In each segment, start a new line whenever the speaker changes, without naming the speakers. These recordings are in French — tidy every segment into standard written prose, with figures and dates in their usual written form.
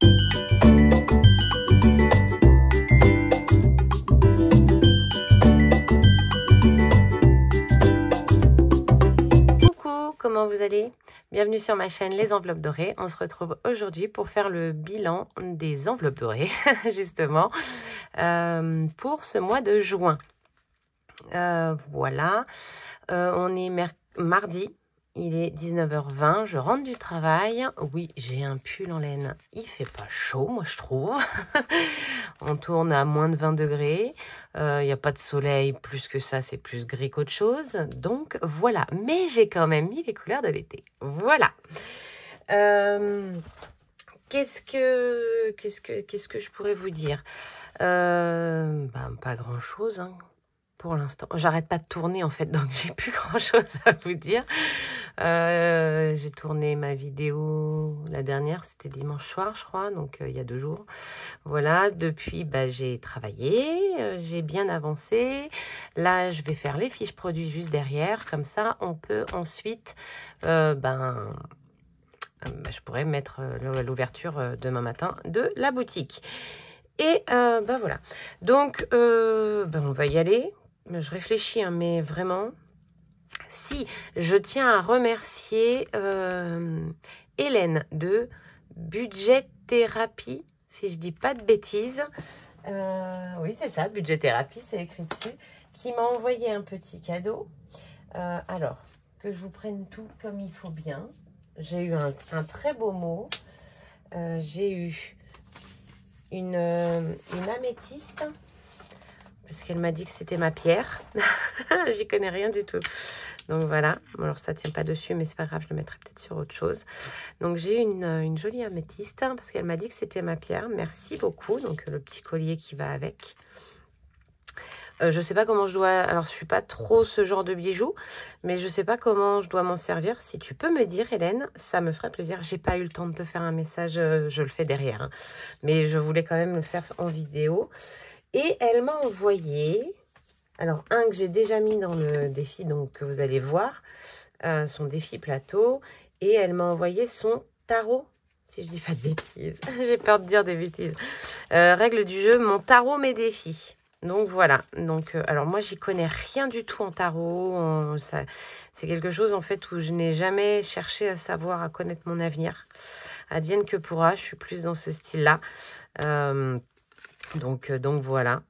Coucou, comment vous allez? Bienvenue sur ma chaîne Les Enveloppes Dorées. On se retrouve aujourd'hui pour faire le bilan des enveloppes dorées, justement, pour ce mois de juin. Voilà, on est mardi, il est 19h20, je rentre du travail. Oui, j'ai un pull en laine, il fait pas chaud, moi je trouve. On tourne à moins de 20 degrés, il n'y a pas de soleil, plus que ça, c'est plus gris qu'autre chose. Donc voilà, mais j'ai quand même mis les couleurs de l'été. Voilà. Qu'est-ce que je pourrais vous dire? Pas grand-chose, hein. Pour l'instant, j'arrête pas de tourner en fait, donc j'ai plus grand chose à vous dire. J'ai tourné ma vidéo, la dernière, c'était dimanche soir, je crois, donc il y a 2 jours. Voilà, depuis, j'ai travaillé, j'ai bien avancé. Là, je vais faire les fiches produits juste derrière, comme ça, on peut ensuite, je pourrais mettre l'ouverture demain matin de la boutique. Et voilà, donc on va y aller. Je réfléchis, hein, mais vraiment, si je tiens à remercier Hélène de Budget Thérapie, si je dis pas de bêtises. Oui, c'est ça, Budget Thérapie, c'est écrit dessus, qui m'a envoyé un petit cadeau. Alors, que je vous prenne tout comme il faut bien. J'ai eu un très beau mot. J'ai eu une améthyste, parce qu'elle m'a dit que c'était ma pierre. J'y connais rien du tout. Donc voilà. Alors ça tient pas dessus, mais c'est pas grave, je le mettrai peut-être sur autre chose. Donc j'ai eu une jolie améthyste, parce qu'elle m'a dit que c'était ma pierre. Merci beaucoup. Donc le petit collier qui va avec. Je sais pas comment je dois... Alors, je suis pas trop ce genre de bijoux, mais je sais pas comment je dois m'en servir. Si tu peux me dire, Hélène, ça me ferait plaisir. J'ai pas eu le temps de te faire un message, je le fais derrière, hein. Mais je voulais quand même le faire en vidéo. Et elle m'a envoyé... Alors, un que j'ai déjà mis dans le défi, donc que vous allez voir, son défi plateau. Et elle m'a envoyé son tarot, si je dis pas de bêtises. J'ai peur de dire des bêtises. Règle du jeu, mon tarot, mes défis. Donc voilà, donc alors moi j'y connais rien du tout en tarot, c'est quelque chose en fait où je n'ai jamais cherché à savoir, à connaître mon avenir. Advienne que pourra, je suis plus dans ce style-là. Donc voilà.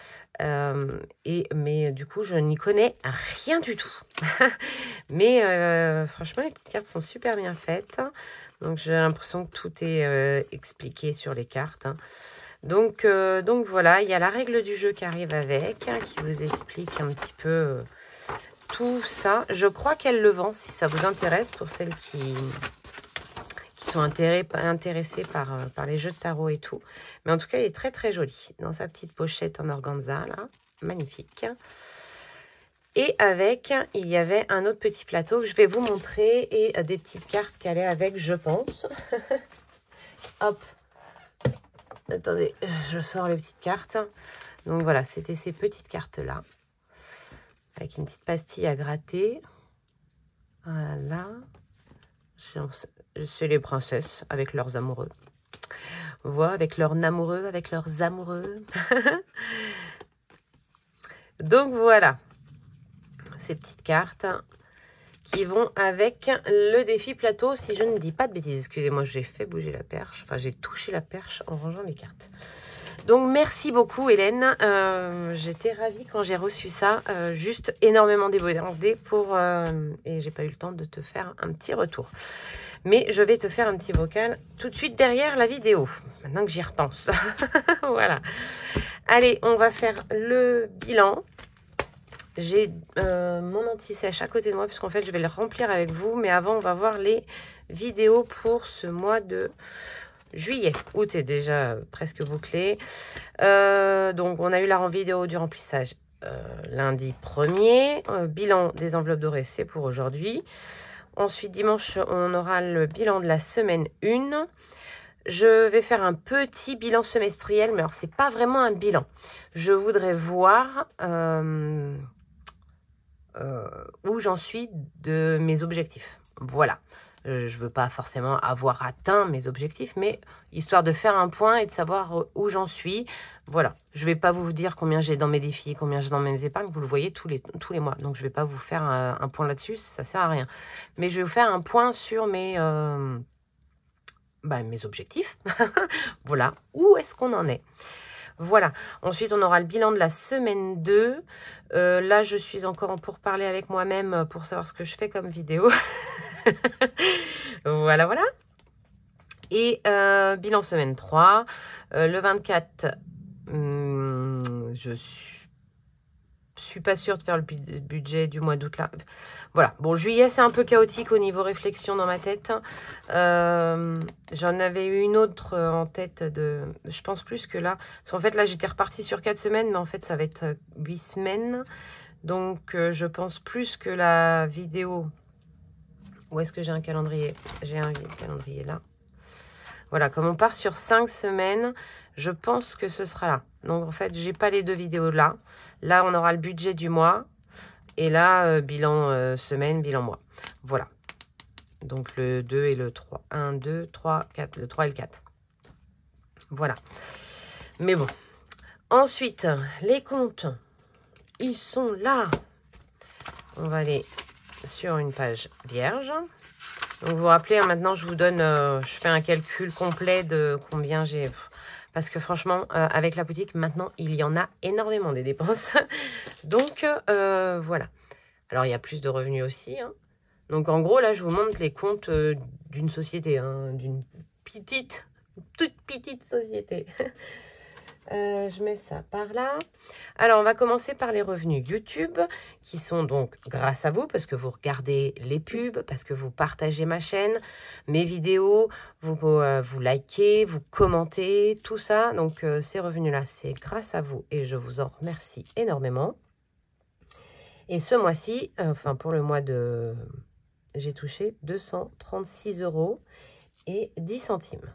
Mais du coup je n'y connais rien du tout. Mais franchement les petites cartes sont super bien faites. Donc j'ai l'impression que tout est expliqué sur les cartes, hein. Donc voilà, il y a la règle du jeu qui arrive avec, hein, qui vous explique un petit peu tout ça. Je crois qu'elle le vend, si ça vous intéresse, pour celles qui sont intéressées par les jeux de tarot et tout. Mais en tout cas, il est très très joli, dans sa petite pochette en organza, là, magnifique. Et avec, il y avait un autre petit plateau que je vais vous montrer, et des petites cartes qui allaient avec, je pense. Hop. Attendez, je sors les petites cartes. Donc voilà, c'était ces petites cartes-là. Avec une petite pastille à gratter. Voilà. C'est les princesses avec leurs amoureux. Voilà, avec leurs amoureux, avec leurs amoureux. Donc voilà. Ces petites cartes qui vont avec le défi plateau, si je ne dis pas de bêtises. Excusez-moi, j'ai fait bouger la perche. Enfin, j'ai touché la perche en rangeant les cartes. Donc, merci beaucoup, Hélène. J'étais ravie quand j'ai reçu ça. Juste énormément débordée pour... et j'ai pas eu le temps de te faire un petit retour. Mais je vais te faire un petit vocal tout de suite derrière la vidéo. Maintenant que j'y repense. Voilà. Allez, on va faire le bilan. J'ai mon anti-sèche à côté de moi, puisqu'en fait, je vais le remplir avec vous. Mais avant, on va voir les vidéos pour ce mois de juillet. Août est déjà presque bouclé. Donc, on a eu la vidéo du remplissage lundi 1er. Bilan des enveloppes dorées, c'est pour aujourd'hui. Ensuite, dimanche, on aura le bilan de la semaine 1. Je vais faire un petit bilan semestriel, mais alors, c'est pas vraiment un bilan. Je voudrais voir... où j'en suis de mes objectifs. Voilà. Je veux pas forcément avoir atteint mes objectifs, mais histoire de faire un point et de savoir où j'en suis. Voilà, je vais pas vous dire combien j'ai dans mes défis, combien j'ai dans mes épargnes, vous le voyez tous les mois. Donc je vais pas vous faire un point là-dessus, ça sert à rien. Mais je vais vous faire un point sur mes objectifs. Voilà, où est-ce qu'on en est? Voilà, ensuite on aura le bilan de la semaine 2. Là, je suis encore en pourparlers avec moi-même pour savoir ce que je fais comme vidéo. Voilà, voilà. Et bilan semaine 3. Le 24, je suis pas sûre de faire le budget du mois d'août là. Voilà, bon, juillet c'est un peu chaotique au niveau réflexion dans ma tête. J'en avais eu une autre en tête je pense plus que là. Parce qu'en fait là j'étais repartie sur 4 semaines, mais en fait ça va être 8 semaines. Donc je pense plus que la vidéo. Où est-ce que j'ai un calendrier? J'ai un calendrier là. Voilà, comme on part sur 5 semaines, je pense que ce sera là. Donc en fait, j'ai pas les 2 vidéos là. Là, on aura le budget du mois. Et là, bilan semaine, bilan mois. Voilà. Donc le 2 et le 3. 1, 2, 3, 4. Le 3 et le 4. Voilà. Mais bon. Ensuite, les comptes, ils sont là. On va aller sur une page vierge. Donc vous vous rappelez, hein, maintenant je vous donne, je fais un calcul complet de combien j'ai. Parce que franchement, avec la boutique, maintenant, il y en a énormément des dépenses. Donc, voilà. Alors, il y a plus de revenus aussi. Hein. Donc, en gros, là, je vous montre les comptes d'une société, hein, d'une toute petite société. Je mets ça par là. Alors, on va commencer par les revenus YouTube, qui sont donc grâce à vous, parce que vous regardez les pubs, parce que vous partagez ma chaîne, mes vidéos, vous likez, vous commentez, tout ça. Donc, ces revenus-là, c'est grâce à vous et je vous en remercie énormément. Et ce mois-ci, enfin, pour le mois de... J'ai touché 236 € et 10 centimes.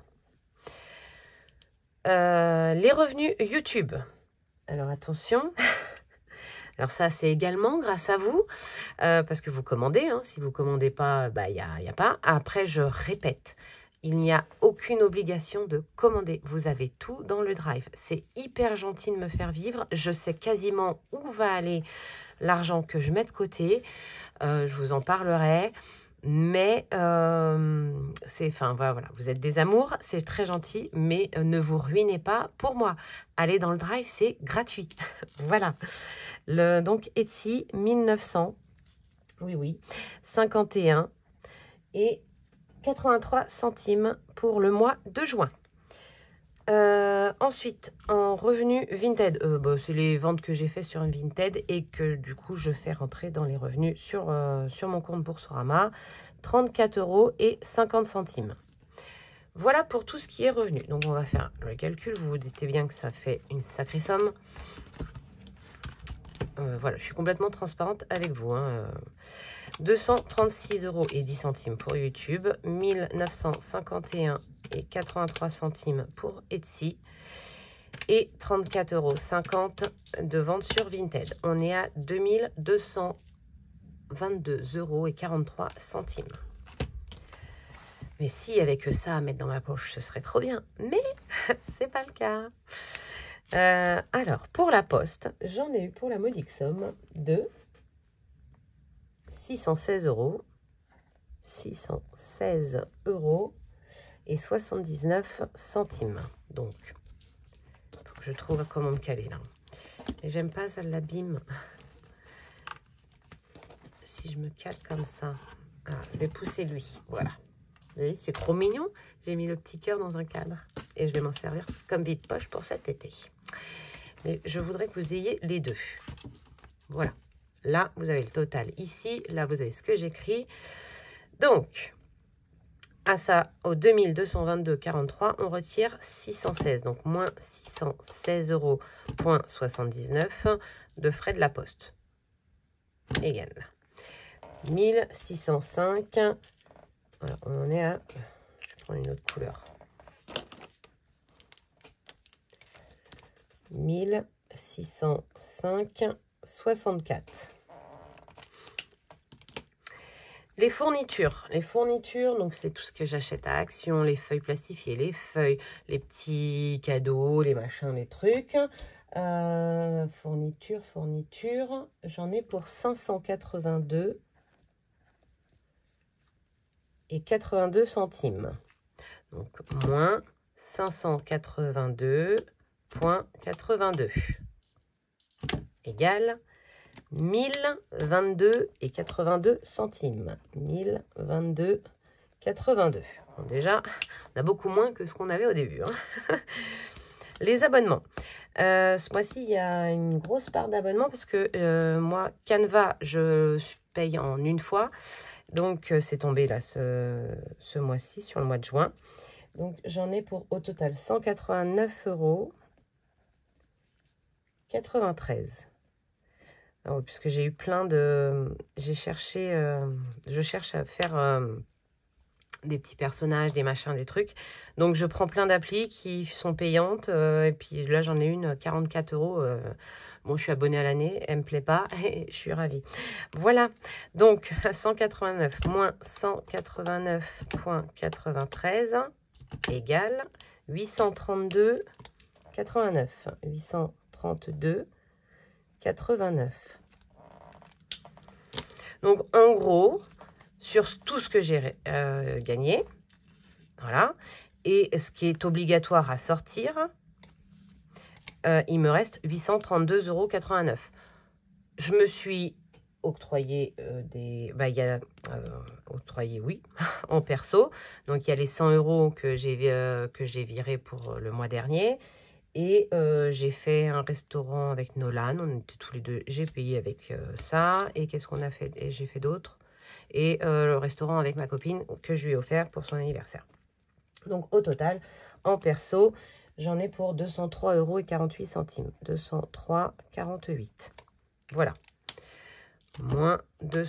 Les revenus YouTube. Alors attention, alors ça c'est également grâce à vous, parce que vous commandez, hein. Si vous ne commandez pas, bah, y a pas. Après je répète, il n'y a aucune obligation de commander, vous avez tout dans le drive. C'est hyper gentil de me faire vivre, je sais quasiment où va aller l'argent que je mets de côté, je vous en parlerai. Mais voilà, vous êtes des amours, c'est très gentil, mais ne vous ruinez pas pour moi. Allez dans le drive, c'est gratuit. Voilà. Donc Etsy 1900, oui, 51 et 83 centimes pour le mois de juin. Ensuite, en revenu Vinted, c'est les ventes que j'ai fait sur une Vinted et que du coup je fais rentrer dans les revenus sur mon compte Boursorama, 34 € et 50 centimes. Voilà pour tout ce qui est revenu. Donc on va faire le calcul, vous vous doutez bien que ça fait une sacrée somme. Voilà, je suis complètement transparente avec vous. 236 € et 10 centimes pour YouTube, 1951 et 83 centimes pour Etsy et 34,50 € de vente sur Vinted. On est à 2222 € et 43 centimes. Mais s'il n'y avait que ça à mettre dans ma poche, ce serait trop bien. Mais c'est pas le cas. Alors, pour la poste, j'en ai eu pour la modique somme de 616 €. 616 € et 79 centimes. Donc, faut que je trouve comment me caler là. Et j'aime pas, ça l'abîme. Si je me cale comme ça. Ah, je vais pousser lui. Voilà. Vous voyez, c'est trop mignon. J'ai mis le petit cœur dans un cadre. Et je vais m'en servir comme vide-poche pour cet été. Mais je voudrais que vous ayez les deux. Voilà. Là, vous avez le total ici. Là, vous avez ce que j'écris. Donc, à ça, au 2222,43, on retire 616. Donc, moins 616 € de frais de la poste. Égal. 1605. Voilà, on en est à... Je vais prendre une autre couleur. 1605,64. Les fournitures, donc c'est tout ce que j'achète à Action, les feuilles plastifiées, les feuilles, les petits cadeaux, les machins, les trucs. Fourniture, j'en ai pour 582 et 82 centimes. Donc, moins 582,82 égale 1022 et 82 centimes. 1022,82. Bon, déjà, on a beaucoup moins que ce qu'on avait au début. Hein. Les abonnements. Ce mois-ci, il y a une grosse part d'abonnements parce que moi, Canva, je paye en une fois. Donc, c'est tombé là ce mois-ci, sur le mois de juin. Donc, j'en ai pour au total 189,93 €. Alors, puisque j'ai eu plein de... je cherche à faire des petits personnages, des machins, des trucs. Donc, je prends plein d'applis qui sont payantes. Et puis là, j'en ai une 44 €. Bon, je suis abonnée à l'année, elle me plaît pas et je suis ravie. Voilà, donc 189 moins 189,93 égale 832,89. 832,89. Donc, en gros, sur tout ce que j'ai gagné, voilà, et ce qui est obligatoire à sortir, il me reste 832,89 €. Je me suis octroyé des... Bah, il y a octroyé, oui, en perso. Donc, il y a les 100 € que j'ai virés pour le mois dernier. Et j'ai fait un restaurant avec Nolan. On était tous les deux. J'ai payé avec ça. Et qu'est-ce qu'on a fait? Et j'ai fait d'autres. Et le restaurant avec ma copine que je lui ai offert pour son anniversaire. Donc, au total, en perso... J'en ai pour 203,48 €. 203,48. Voilà. Moins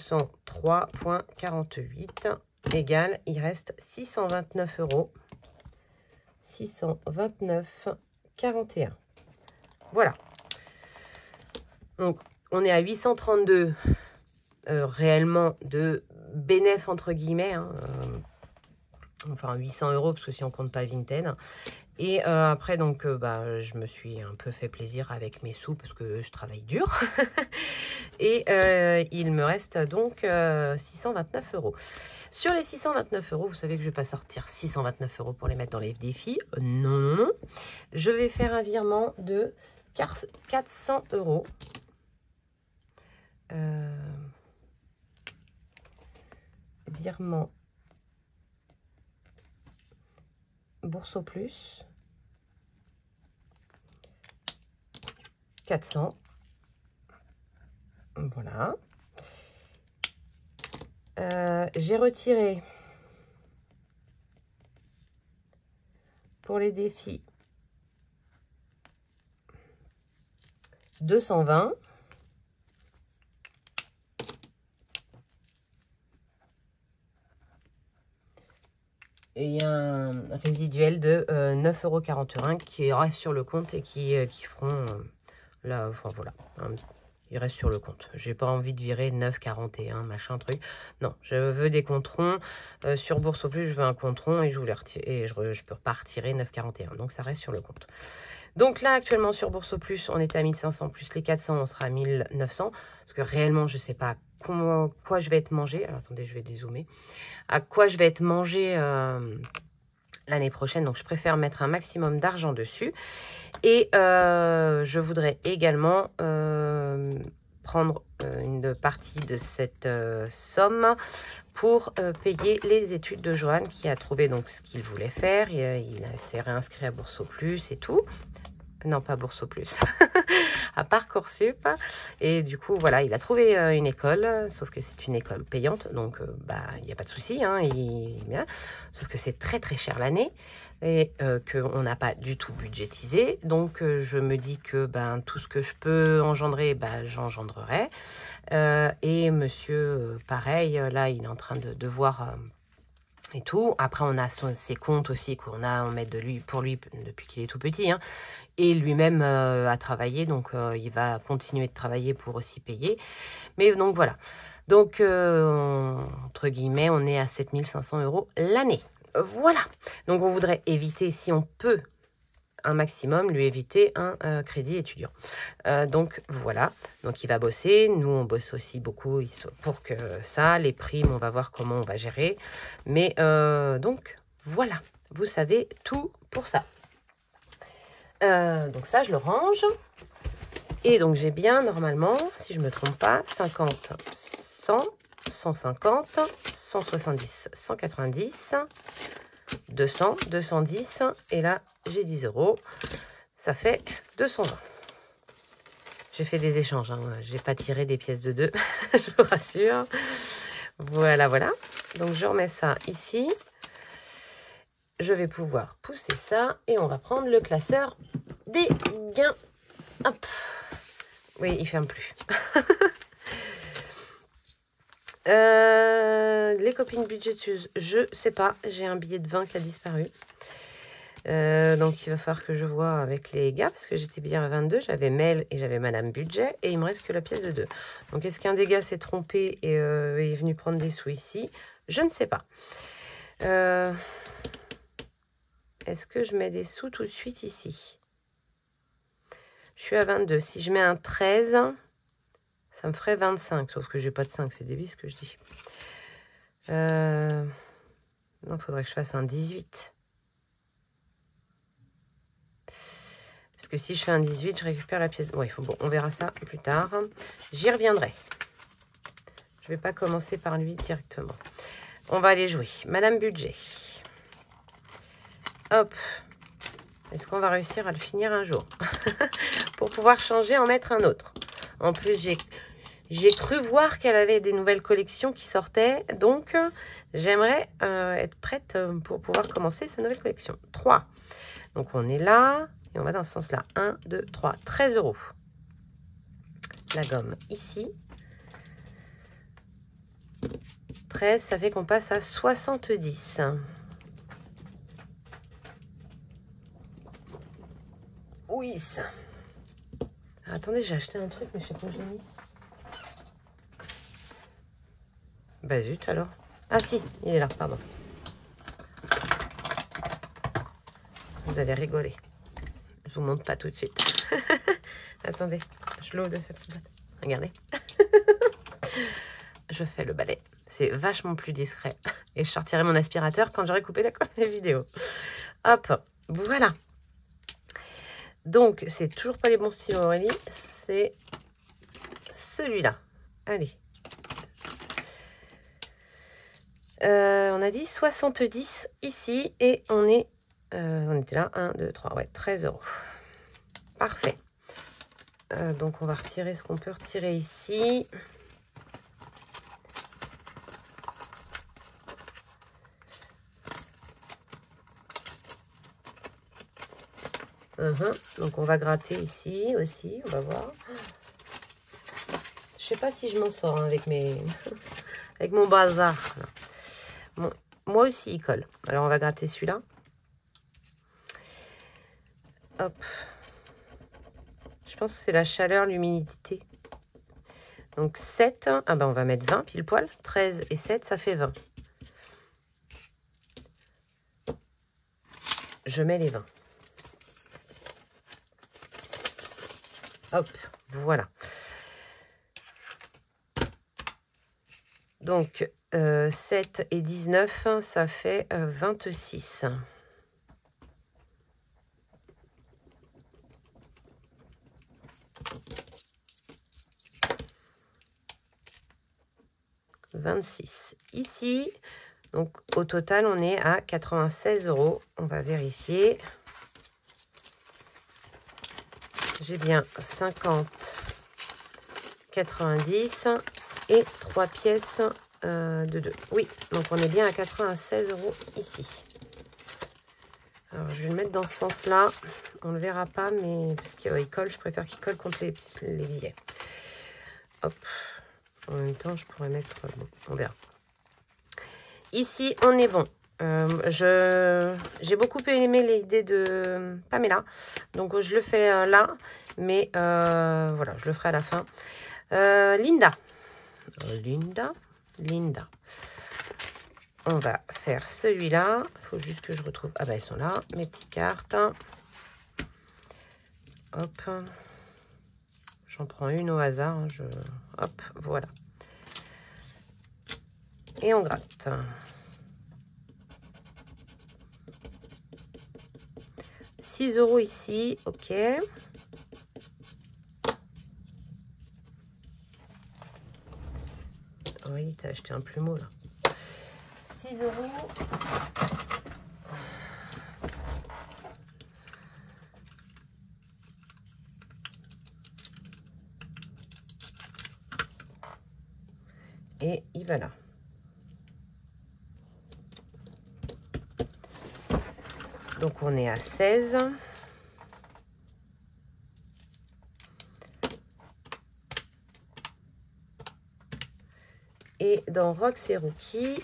203,48 égale, il reste 629 €. 629,41. Voilà. Donc, on est à 832 réellement de bénéfice entre guillemets. Hein, enfin, 800 € parce que si on compte pas Vinted. Et après, donc, je me suis un peu fait plaisir avec mes sous parce que je travaille dur. Et il me reste donc 629 €. Sur les 629 €, vous savez que je ne vais pas sortir 629 € pour les mettre dans les défis. Non, non, non. Je vais faire un virement de 400 €. Virement Bourso Plus. 400. Voilà. J'ai retiré pour les défis 220. Et il y a un résiduel de 9,41 € qui reste sur le compte et qui feront là, enfin voilà, il reste sur le compte. J'ai pas envie de virer 9,41 machin truc. Non, je veux des comptes ronds. Sur Bourso Plus, je veux un compte rond et je voulais retirer, et je peux pas retirer 9,41. Donc ça reste sur le compte. Donc là, actuellement sur Bourso Plus, on était à 1500 plus les 400, on sera à 1900. Parce que réellement, je sais pas quoi je vais être mangé. Alors attendez, je vais dézoomer. À quoi je vais être mangé l'année prochaine. Donc je préfère mettre un maximum d'argent dessus. Et je voudrais également prendre une partie de cette somme pour payer les études de Johan qui a trouvé donc ce qu'il voulait faire. Il s'est réinscrit à Bourso Plus et tout. Non, pas Bourso Plus, à Parcoursup. Et du coup, voilà, il a trouvé une école, sauf que c'est une école payante, donc il n'y a pas de souci. Hein, sauf que c'est très très cher l'année et qu'on n'a pas du tout budgétisé. Donc, je me dis que tout ce que je peux engendrer, j'engendrerai. Et monsieur, pareil, là, il est en train de voir... et tout. Après, on a ses comptes aussi on met pour lui depuis qu'il est tout petit. Hein. Et lui-même a travaillé, donc il va continuer de travailler pour aussi payer. Mais donc voilà. Donc, entre guillemets, on est à 7 500 € l'année. Voilà. Donc, on voudrait éviter, si on peut, un maximum, lui éviter un crédit étudiant. Donc, voilà. Donc, il va bosser. Nous, on bosse aussi beaucoup pour que ça, les primes, on va voir comment on va gérer. Mais, donc, voilà. Vous savez tout pour ça. Donc, ça, je le range. Et donc, j'ai bien, normalement, si je ne me trompe pas, 50, 100, 150, 170, 190, 200, 210. Et là, j'ai 10 €. Ça fait 220. J'ai fait des échanges. Hein. Je n'ai pas tiré des pièces de 2, je vous rassure. Voilà, voilà. Donc, je remets ça ici. Je vais pouvoir pousser ça. Et on va prendre le classeur des gains. Hop. Oui, il ne ferme plus. Les copines budgéteuses, je sais pas. J'ai un billet de 20 qui a disparu. Donc, il va falloir que je vois avec les gars, parce que j'étais bien à 22. J'avais Mel et j'avais Madame Budget. Et il me reste que la pièce de 2. Donc, est-ce qu'un des gars s'est trompé et est venu prendre des sous ici? Je ne sais pas. Est-ce que je mets des sous tout de suite ici? Je suis à 22. Si je mets un 13, ça me ferait 25. Sauf que j'ai pas de 5. C'est débile ce que je dis. Non, il faudrait que je fasse un 18. Parce que si je fais un 18, je récupère la pièce. Bon, bon, on verra ça plus tard. J'y reviendrai. Je ne vais pas commencer par lui directement. On va aller jouer. Madame Budget. Hop. Est-ce qu'on va réussir à le finir un jour? Pour pouvoir changer, en mettre un autre. En plus, j'ai cru voir qu'elle avait des nouvelles collections qui sortaient. Donc, j'aimerais être prête pour pouvoir commencer sa nouvelle collection. 3. Donc, on est là. Et on va dans ce sens-là. 1, 2, 3. 13 €. La gomme ici. 13, ça fait qu'on passe à 70. Oui, ça. Ah, attendez, j'ai acheté un truc, mais je sais pas où je l'ai mis. Bah zut, alors. Ah si, il est là, pardon. Vous allez rigoler. Je vous montre pas tout de suite. Attendez, je l'ouvre de cette boîte. Regardez. Je fais le balai. C'est vachement plus discret. Et je sortirai mon aspirateur quand j'aurai coupé la vidéo. Hop, voilà. Donc, c'est toujours pas les bons stylos Aurélie. C'est celui-là. Allez. On a dit 70 ici. Et on était là. 1, 2, 3. Ouais, 13 €. Parfait. Donc, on va retirer ce qu'on peut retirer ici. Donc, on va gratter ici aussi. On va voir. Je sais pas si je m'en sors hein, avec avec mon bazar. Bon, moi aussi, il colle. Alors, on va gratter celui-là. Hop. Je pense que c'est la chaleur, l'humidité. Donc, 7. Ah ben, on va mettre 20 pile poil. 13 et 7, ça fait 20. Je mets les 20. Hop, voilà. Donc, 7 et 19, ça fait 26. Ici, donc au total, on est à 96 €. On va vérifier. J'ai bien 50, 90 et 3 pièces de 2. Oui, donc on est bien à 96 € ici. Alors, je vais le mettre dans ce sens-là. On ne le verra pas, mais parce qu'il colle, je préfère qu'il colle contre les billets. Hop. En même temps, je pourrais mettre... Bon, on verra. Ici, on est bon. J'ai beaucoup aimé l'idée de Pamela. Donc, je le fais là. Mais voilà, je le ferai à la fin. Linda. Linda. Linda. On va faire celui-là. Il faut juste que je retrouve... Ah bah, elles sont là, mes petites cartes. Hop. J'en prends une au hasard. Hop, voilà. Et on gratte. 6 € ici. Ok. Oui, t'as acheté un plumeau là. 6 €. Et il va là. Donc on est à 16. Et dans Rox et Rookie,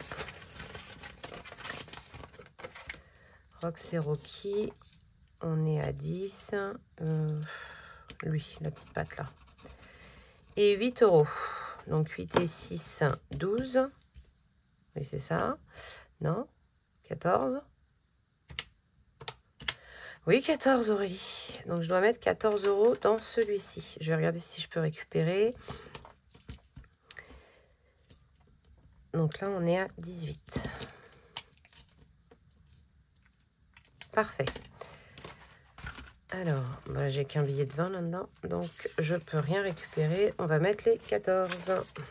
on est à 10. Lui, la petite patte là. Et 8 €. Donc 8 et 6, 12. Oui, c'est ça. Non, 14. Oui, 14 Aurélie. Donc je dois mettre 14 € dans celui-ci. Je vais regarder si je peux récupérer. Donc là, on est à 18. Parfait. Alors, bah, j'ai qu'un billet de 20 là-dedans. Donc, je peux rien récupérer. On va mettre les 14.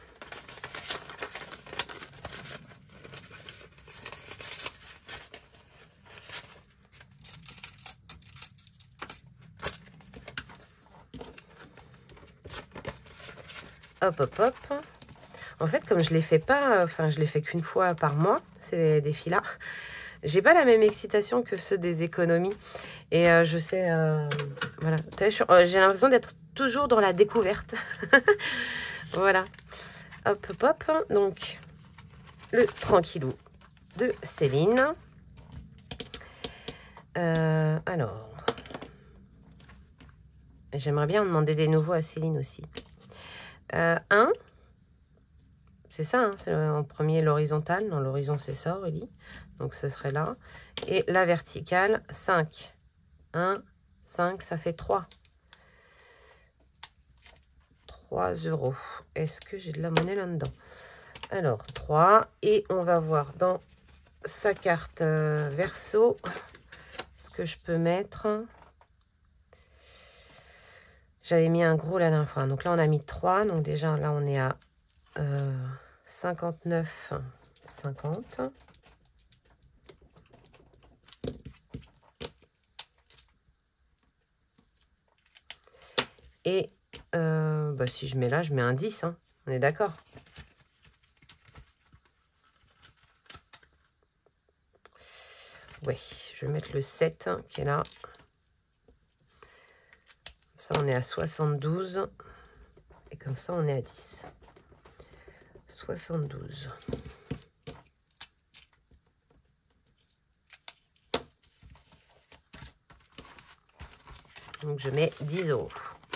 Hop, hop, hop. En fait, comme je les fais pas, enfin, je les fais qu'une fois par mois, ces défis-là, j'ai pas la même excitation que ceux des économies. Et je sais, voilà, j'ai l'impression d'être toujours dans la découverte. Voilà. Hop, hop, hop. Donc, le tranquillou de Céline. Alors, j'aimerais bien en demander des nouveaux à Céline aussi. 1. C'est ça, hein, c'est en premier l'horizontale. Dans l'horizon, c'est ça, Aurélie. Donc, ce serait là. Et la verticale, 5. 1, 5, ça fait 3. 3 €. Est-ce que j'ai de la monnaie là-dedans? Alors, 3. Et on va voir dans sa carte verso ce que je peux mettre. J'avais mis un gros la dernière fois. Donc là, on a mis 3. Donc déjà, là, on est à 59,50. Et bah, si je mets là, je mets un 10. Hein. On est d'accord? Oui, je vais mettre le 7 qui est là. Ça, on est à 72. Et comme ça, on est à 10. 72. Donc, je mets 10 €.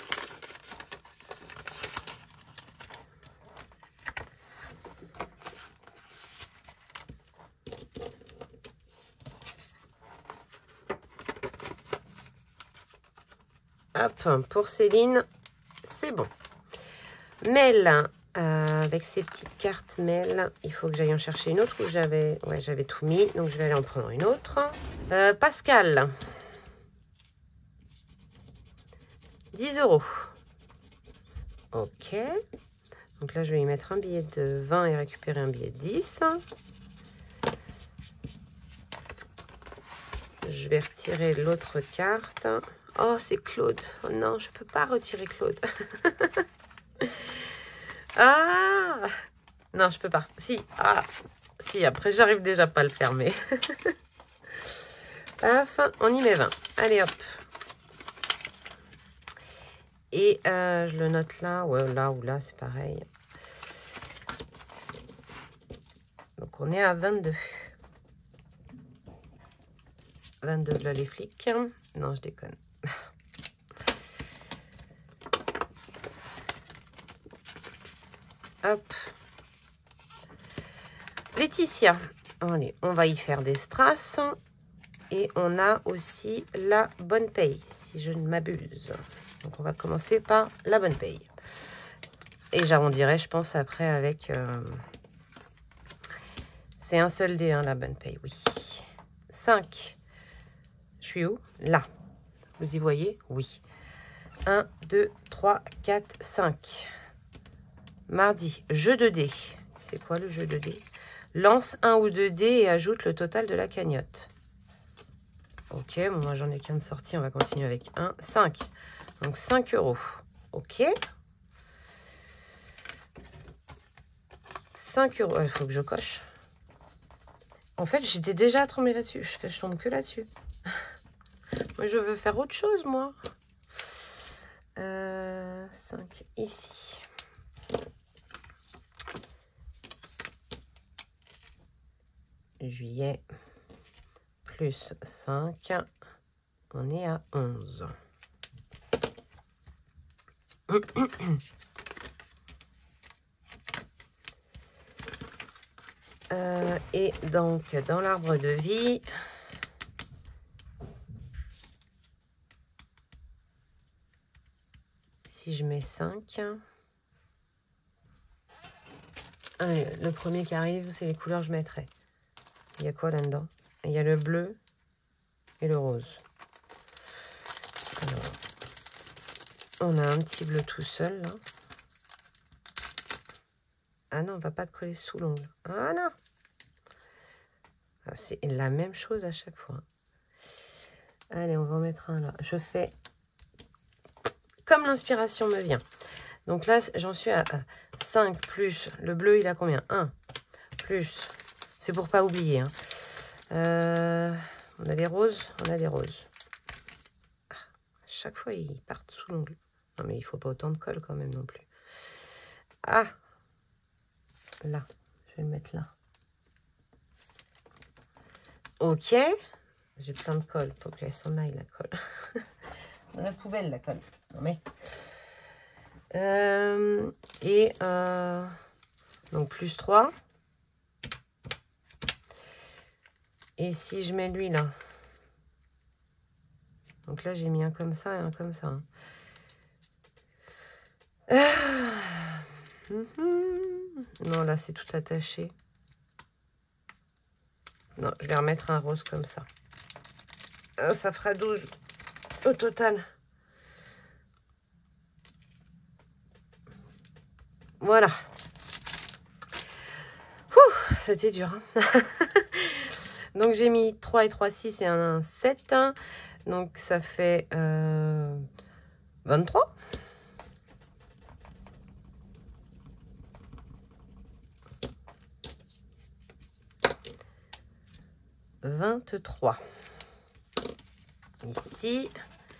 Hop, pour Céline, c'est bon. Mel, avec ces petites cartes Mel, il faut que j'aille en chercher une autre où j'avais tout mis, donc je vais aller en prendre une autre. Pascal, 10 €. Ok. Donc là, je vais y mettre un billet de 20 et récupérer un billet de 10. Je vais retirer l'autre carte. Oh, c'est Claude. Oh non, je ne peux pas retirer Claude. Ah! Non, je peux pas. Si. Ah! Si, après, j'arrive déjà pas à le fermer. Paf, on y met 20. Allez, hop. Et je le note là. Ouais, là ou là, c'est pareil. Donc, on est à 22. 22, là, les flics. Non, je déconne. Hop. Laetitia. Allez, on va y faire des strass. Et on a aussi la bonne paye, si je ne m'abuse. Donc, on va commencer par la bonne paye. Et j'arrondirai, je pense, après avec... C'est un seul dé, hein, la bonne paye, oui. 5. Je suis où? Là. Vous y voyez? Oui. 1, 2, 3, 4, 5. Mardi, jeu de dés. C'est quoi le jeu de dés? Lance 1 ou 2 dés et ajoute le total de la cagnotte. Ok, bon, moi j'en ai qu'un de sorti, on va continuer avec 1. 5. Donc 5 €. Ok. 5 €. Il faut que je coche. En fait, j'étais déjà tombée là-dessus. Je tombe que là-dessus. Moi, je veux faire autre chose, moi. 5 ici. Juillet. Plus 5. On est à 11. Et donc, dans l'arbre de vie, si je mets 5, allez, le premier qui arrive, c'est les couleurs que je mettrai. Il y a quoi là-dedans? Il y a le bleu et le rose. Alors, on a un petit bleu tout seul, là. Ah non, on va pas te coller sous l'ongle. Ah non! C'est la même chose à chaque fois. Allez, on va en mettre un là. Je fais comme l'inspiration me vient. Donc là, j'en suis à 5 plus. Le bleu, il a combien? 1 plus. C'est pour pas oublier. Hein. On a des roses? On a des roses. Ah, à chaque fois, ils partent sous l'ongle. Non, mais il faut pas autant de colle quand même non plus. Ah! Là. Je vais le mettre là. Ok. J'ai plein de colle. Faut qu'elle s'en aille, la colle. Dans la poubelle, la colle. Non, mais... donc plus 3. Et si je mets lui là, donc là j'ai mis un comme ça et un comme ça. Non, là c'est tout attaché. Non, je vais remettre un rose comme ça. Ça fera 12 au total. Voilà. C'était dur. Hein. Donc j'ai mis 3 et 3, 6 et un 7. Donc ça fait 23. Ici.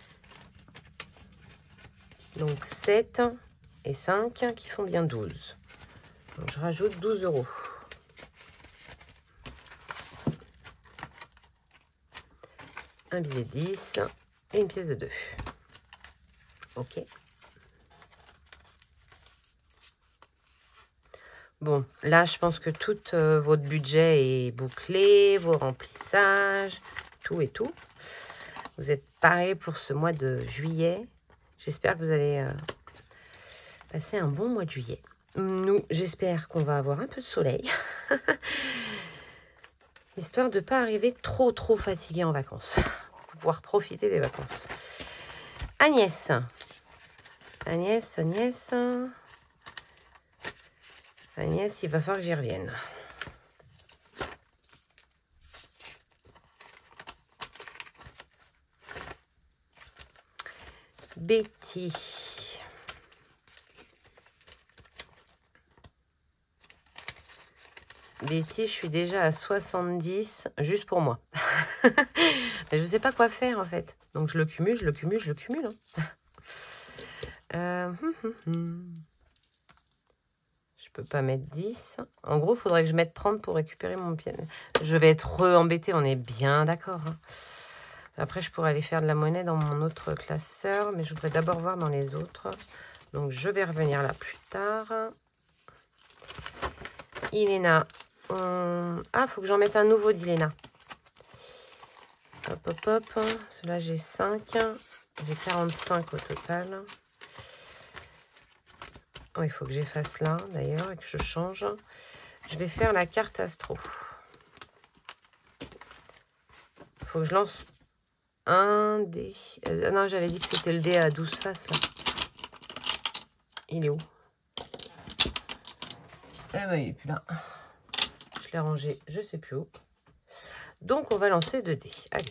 Donc 7 et 5 qui font bien 12. Donc je rajoute 12 €. Un billet de 10 et une pièce de 2. Ok. Bon, là, je pense que tout votre budget est bouclé, vos remplissages, tout et tout. Vous êtes parés pour ce mois de juillet. J'espère que vous allez passer un bon mois de juillet. Nous, j'espère qu'on va avoir un peu de soleil. Histoire de ne pas arriver trop fatigué en vacances. Pour pouvoir profiter des vacances. Agnès. Agnès. Agnès, il va falloir que j'y revienne. Betty. Betty, je suis déjà à 70 juste pour moi. Mais je ne sais pas quoi faire en fait. Donc je le cumule. Hein. Je peux pas mettre 10. En gros, il faudrait que je mette 30 pour récupérer mon pied. Je vais être embêtée, on est bien d'accord. Hein. Après, je pourrais aller faire de la monnaie dans mon autre classeur, mais je voudrais d'abord voir dans les autres. Donc, je vais revenir là plus tard. Iléna. Ah, faut que j'en mette un nouveau d'Iléna. Hop, hop, hop. Celui-là, j'ai 5. J'ai 45 au total. Oh, il faut que j'efface là, d'ailleurs, et que je change. Je vais faire la carte astro. Il faut que je lance un dé. Non, j'avais dit que c'était le dé à 12 faces, là. Il est où? Eh ben, il est plus là. Je l'ai rangé, je sais plus où. Donc, on va lancer 2 dés. Allez.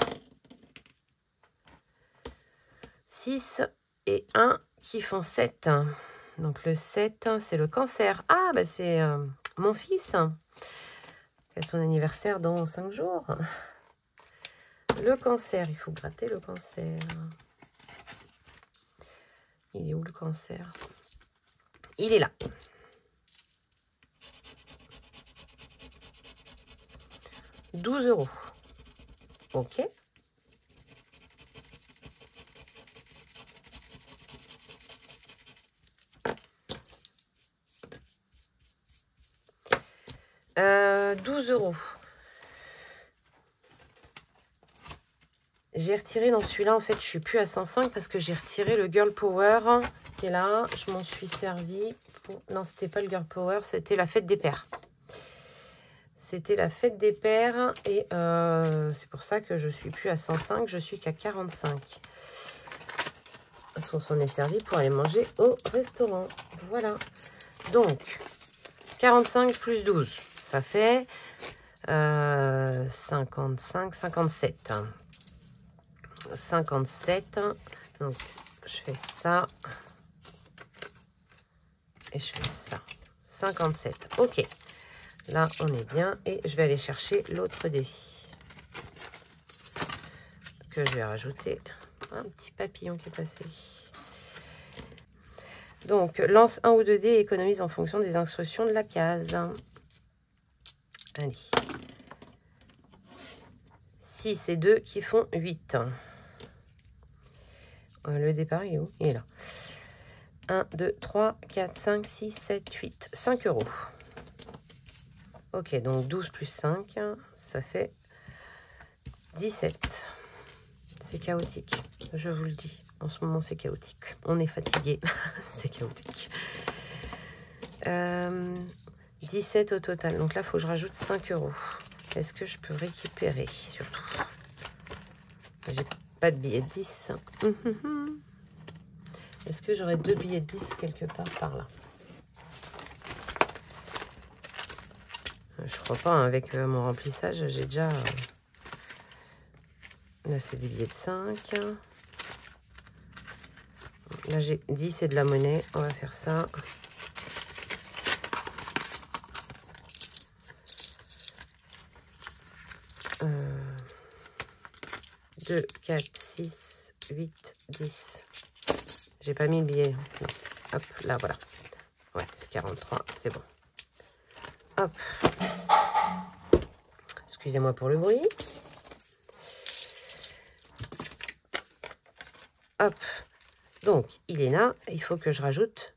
6 et 1 qui font 7. Donc, le 7, c'est le cancer. Ah, bah c'est mon fils. Il a son anniversaire dans 5 jours. Le cancer, il faut gratter le cancer. Il est où le cancer? Il est là. €12. Ok. €12. J'ai retiré dans celui-là, en fait, je suis plus à 105 parce que j'ai retiré le Girl Power qui est là. Je m'en suis servi. Non, c'était pas le Girl Power, c'était la fête des pères. C'était la fête des pères et c'est pour ça que je suis plus à 105, je suis qu'à 45. Parce qu'on s'en est servi pour aller manger au restaurant. Voilà. Donc, 45 plus 12, ça fait 55, 57. 57. Donc, je fais ça. Et je fais ça. 57. Ok. Là, on est bien. Et je vais aller chercher l'autre défi. Que je vais rajouter. Un petit papillon qui est passé. Donc, lance 1 ou 2 dés et économise en fonction des instructions de la case. Allez. 6 et 2 qui font 8. Le départ, il est où? Il est là. 1, 2, 3, 4, 5, 6, 7, 8. 5 €. Ok, donc 12 plus 5, ça fait 17. C'est chaotique, je vous le dis. En ce moment, c'est chaotique. On est fatigué, c'est chaotique. 17 au total. Donc là, il faut que je rajoute 5 €. Est-ce que je peux récupérer, surtout? J'ai pas de billets de 10. Est-ce que j'aurais 2 billets de 10 quelque part par là? Je crois pas, hein, avec mon remplissage, j'ai déjà... Là, c'est des billets de 5. Là, j'ai 10 et de la monnaie. On va faire ça. Euh, 2, 4, 6, 8, 10. J'ai pas mis le billet. Non. Hop, là, voilà. Ouais, c'est 43, c'est bon. Hop. Excusez-moi pour le bruit. Hop. Donc, Iléna, il faut que je rajoute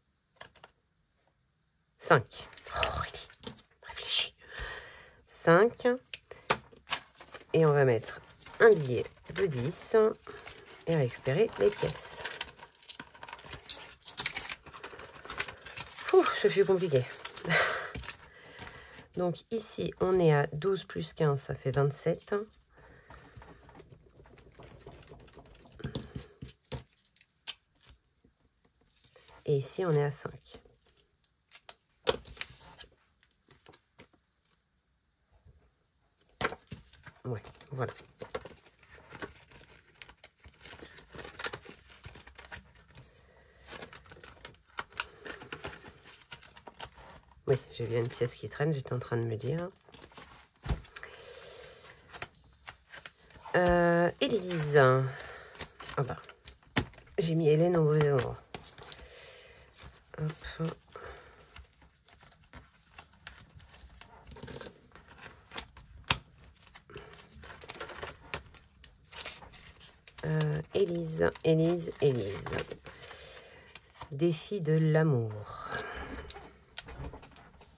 5. Oh, réfléchis. 5. Et on va mettre un billet de 10 et récupérer les pièces. Ouh, ce fut compliqué. Donc ici, on est à 12 plus 15, ça fait 27. Et ici, on est à 5. Ouais, voilà. Oui, j'ai bien une pièce qui traîne, j'étais en train de me dire. Élise. Ah bah, j'ai mis Hélène au mauvais endroit. Hop. Élise, Élise, Élise. Défi de l'amour.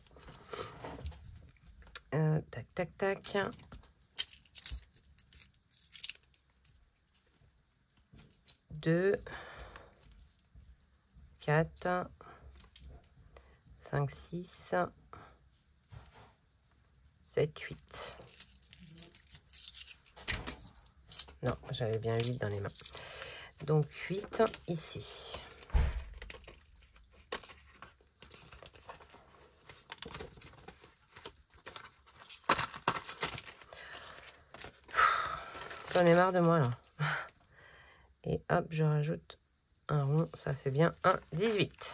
tac, tac. 2, 4, 5, 6, 7, 8. Non, j'avais bien 8 dans les mains. Donc 8 ici. J'en ai marre de moi là. Et hop, je rajoute un rond, ça fait bien un 18.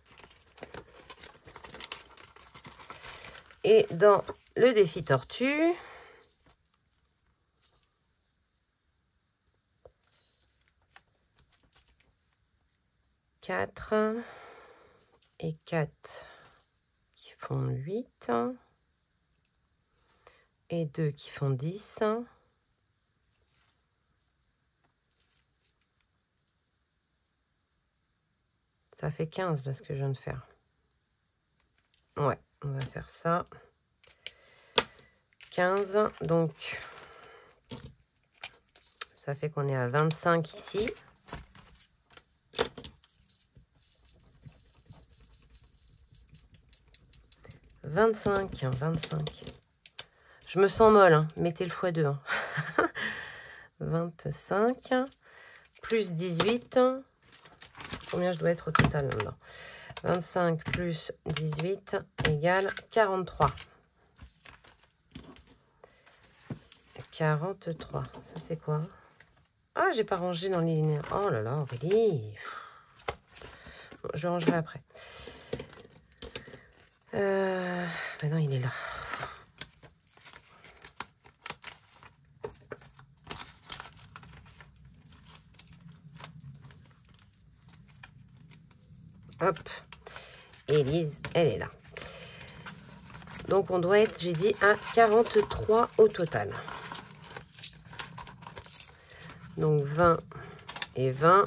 Et dans le défi tortue, quatre et 4 qui font 8 et 2 qui font 10. Ça fait 15 là ce que je viens de faire. Ouais, on va faire ça. 15, donc ça fait qu'on est à 25 ici. « 25. Je me sens molle, hein. Mettez le x2. Hein. 25 plus 18. Combien je dois être au total là? 25 plus 18 égale 43. 43. Ça, c'est quoi? Ah, j'ai pas rangé dans les linéaires. Oh là là, Aurélie. Je rangerai après. Maintenant, il est là. Hop. Élise, elle est là. Donc, on doit être, j'ai dit, à 43 au total. Donc, 20 et 20.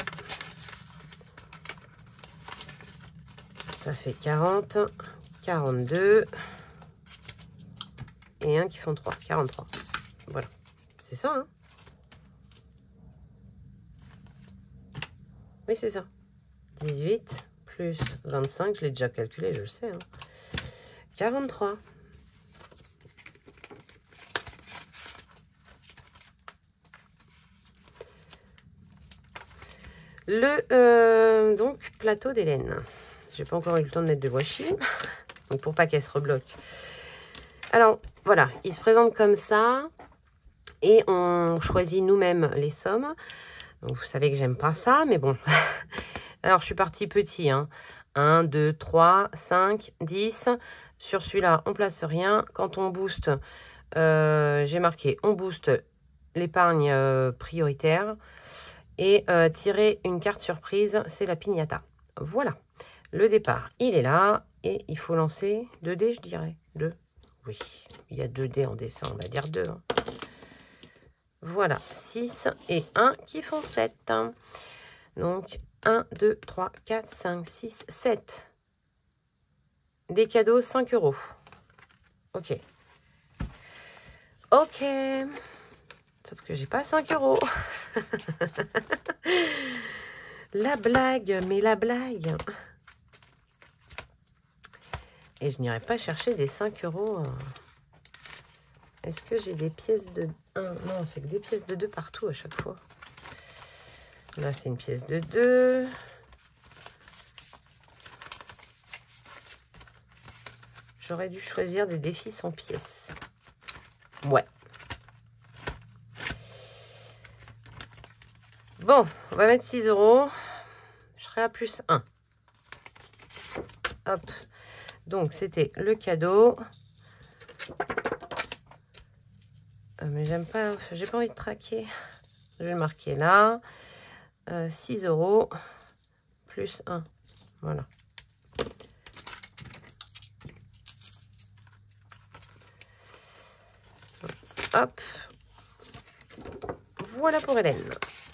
Ça fait 40, 42. Et un qui font 3, 43. Voilà. C'est ça, hein? Oui, c'est ça. 18 plus 25, je l'ai déjà calculé, je le sais. Hein. 43. Le donc plateau d'Hélène. J'ai pas encore eu le temps de mettre de washi, donc pour pas qu'elle se rebloque. Alors voilà, il se présente comme ça et on choisit nous-mêmes les sommes. Donc vous savez que j'aime pas ça, mais bon. Alors je suis partie petit, hein. 1, 2, 3, 5, 10. Sur celui-là, on place rien. Quand on booste, j'ai marqué on booste l'épargne prioritaire. Et tirer une carte surprise, c'est la piñata. Voilà. Le départ, il est là. Et il faut lancer 2 dés, je dirais. 2. Oui, il y a 2 dés en dessin, on va dire 2. Hein. Voilà, 6 et 1 qui font 7. Donc, 1, 2, 3, 4, 5, 6, 7. Des cadeaux, 5 €. Ok. Ok. Sauf que j'ai pas 5 €. La blague, mais la blague. Et je n'irai pas chercher des 5 €. Est-ce que j'ai des pièces de 1? Non, c'est que des pièces de 2 partout à chaque fois. Là, c'est une pièce de 2. J'aurais dû choisir des défis sans pièces. Ouais. Bon, on va mettre 6 €. Je serai à plus 1. Hop. Donc, c'était le cadeau. Mais j'aime pas, j'ai pas envie de traquer. Je vais le marquer là. 6 € plus 1. Voilà. Hop. Voilà pour Hélène.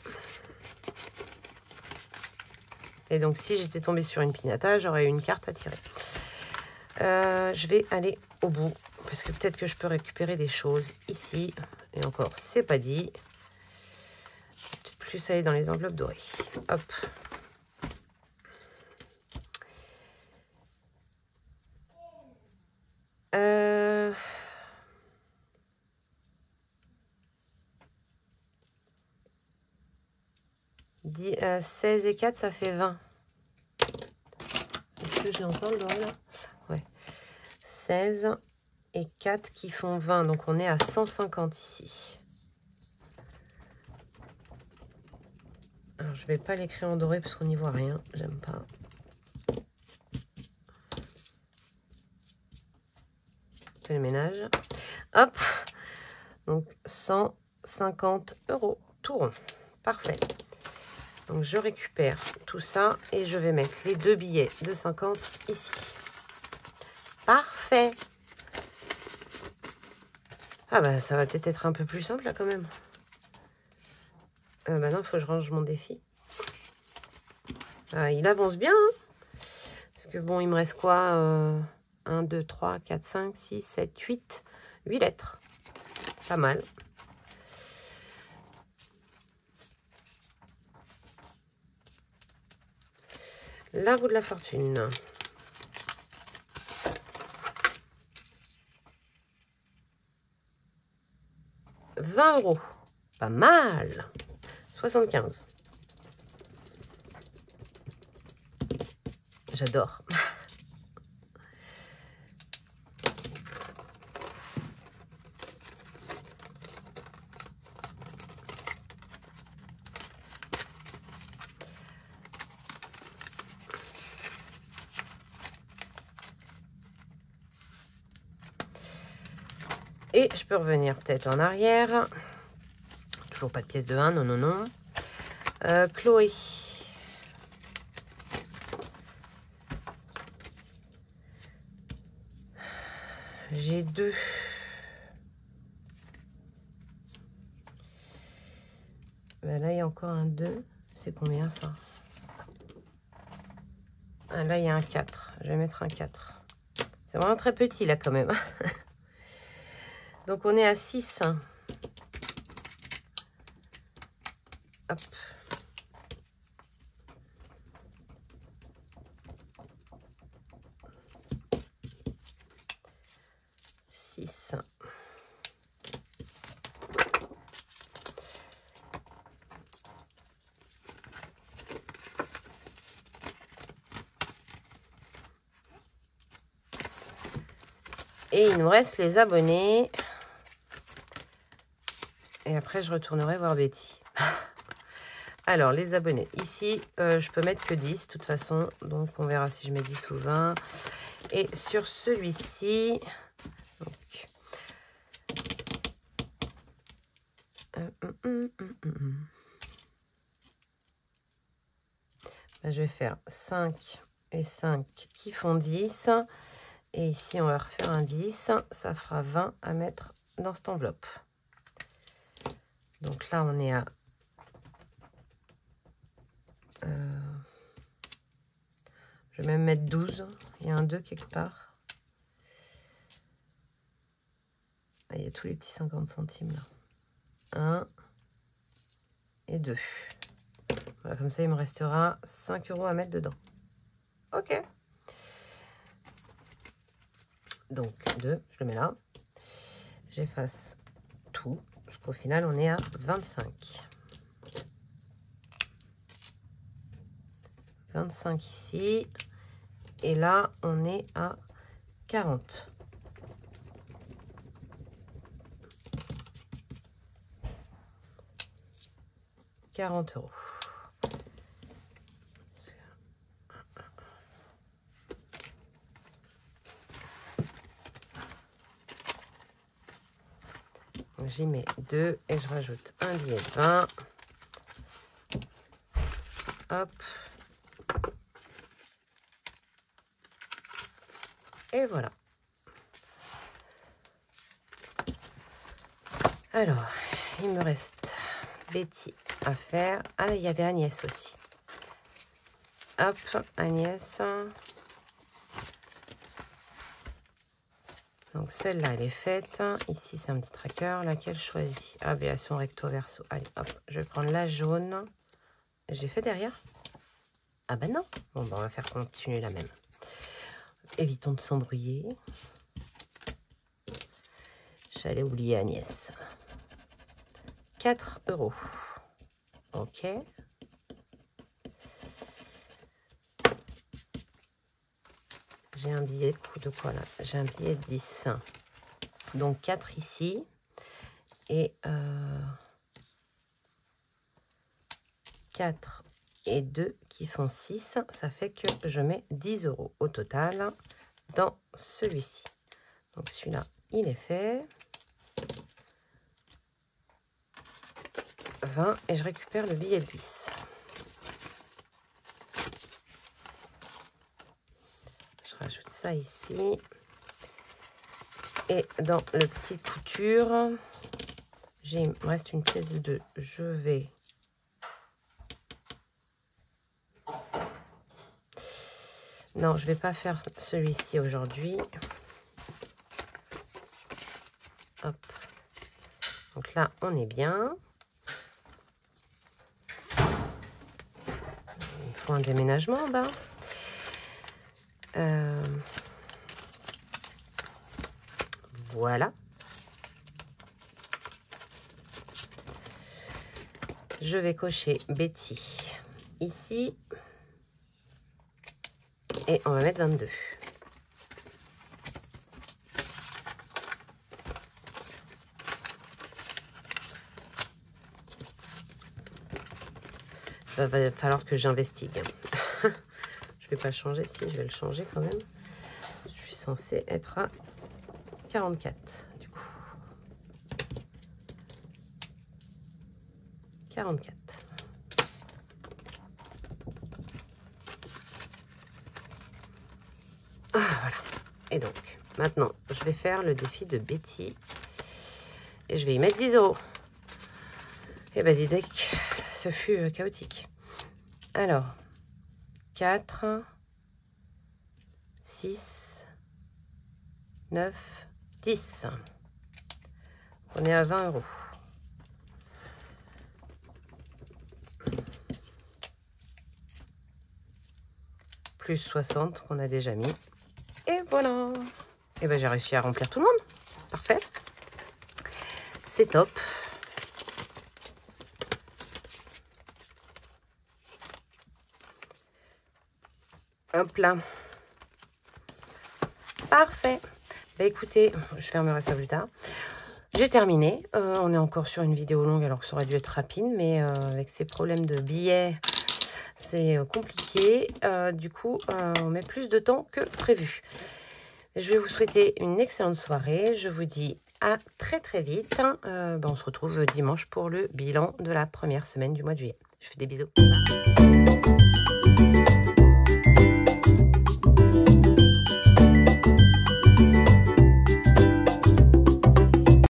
Et donc, si j'étais tombée sur une piñata, j'aurais eu une carte à tirer. Je vais aller au bout Parce que peut-être que je peux récupérer des choses ici. Et encore, c'est pas dit. Peut-être plus aller dans les enveloppes dorées. Hop. Euh... 16 et 4, ça fait 20. Est-ce que je l'entends le doigt là? Ouais. 16 et 4 qui font 20. Donc on est à 150 ici. Alors je vais pas l'écrire en doré parce qu'on n'y voit rien. J'aime pas. Je fais le ménage. Hop. Donc 150 €. Tout rond. Parfait. Donc je récupère tout ça et je vais mettre les 2 billets de 50 ici. Parfait. Ah bah ça va peut-être être un peu plus simple là quand même. Bah non, il faut que je range mon défi. Ah, il avance bien. Hein, parce que bon, il me reste quoi 1, 2, 3, 4, 5, 6, 7, 8. 8 lettres. Pas mal. La roue de la fortune. 20 €. Pas mal. 75. J'adore. Et je peux revenir peut-être en arrière. Toujours pas de pièce de 1, non, non, non. Chloé. J'ai 2. Ben là, il y a encore un 2. C'est combien ça? Ah, là, il y a un 4. Je vais mettre un 4. C'est vraiment très petit là quand même. Donc on est à 6. Hop. Et il nous reste les abonnés. Et après, je retournerai voir Betty. Alors, les abonnés. Ici, je peux mettre que 10, de toute façon. Donc, on verra si je mets 10 ou 20. Et sur celui-ci... je vais faire 5 et 5 qui font 10. Et ici, on va refaire un 10. Ça fera 20 à mettre dans cette enveloppe. Donc là, on est à... je vais même mettre 12. Il y a un 2 quelque part. Ah, il y a tous les petits 50 centimes là. 1 et 2. Voilà, comme ça, il me restera 5 € à mettre dedans. Ok. Donc, 2, je le mets là. J'efface tout. Jusqu'au final, on est à 25. 25 ici. Et là, on est à 40. €. J'y mets 2 et je rajoute un billet de 20. Hop. Et voilà. Alors, il me reste Betty à faire. Ah, il y avait Agnès aussi. Hop, Agnès. Donc celle-là, elle est faite. Ici, c'est un petit tracker. Laquelle choisis? Ah, bien, elles sont recto verso. Allez, hop, je vais prendre la jaune. J'ai fait derrière? Ah ben non. Bon, ben, on va faire continuer la même. Évitons de s'embrouiller. J'allais oublier Agnès. 4 €. Ok. J'ai un billet de quoi là? J'ai un billet de 10. Donc 4 ici. Et 4 et 2 qui font 6. Ça fait que je mets 10 € au total dans celui-ci. Donc celui-là, il est fait. 20 et je récupère le billet de 10. Je rajoute ça ici. Et dans le petit couture, il me reste une pièce de 2. Je vais... Non, je vais pas faire celui-ci aujourd'hui. Hop. Donc là, on est bien. Il faut un déménagement en bas. Voilà. Je vais cocher Betty ici. Et on va mettre 22. Il va falloir que j'investigue. Je vais pas changer, si je vais le changer quand même. Je suis censée être à 44 du coup. 44. Ah voilà. Et donc maintenant je vais faire le défi de Betty. Et je vais y mettre 10 €. Et ben dis donc, ce fut chaotique. Alors, 4, 6, 9, 10. On est à 20 €. Plus 60 qu'on a déjà mis. Et voilà. Et ben j'ai réussi à remplir tout le monde. Parfait. C'est top. Hop là. Parfait. Bah écoutez, je fermerai ça plus tard. J'ai terminé. On est encore sur une vidéo longue alors que ça aurait dû être rapide. Mais avec ces problèmes de billets, c'est compliqué. Du coup, on met plus de temps que prévu. Je vais vous souhaiter une excellente soirée. Je vous dis à très très vite. On se retrouve dimanche pour le bilan de la première semaine du mois de juillet. Je vous fais des bisous. Bye.